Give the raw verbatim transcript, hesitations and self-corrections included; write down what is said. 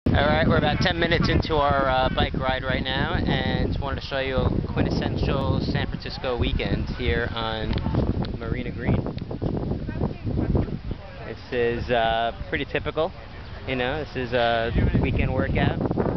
Alright, we're about ten minutes into our uh, bike ride right now, and just wanted to show you a quintessential San Francisco weekend here on Marina Green. This is uh, pretty typical, you know, this is a weekend workout.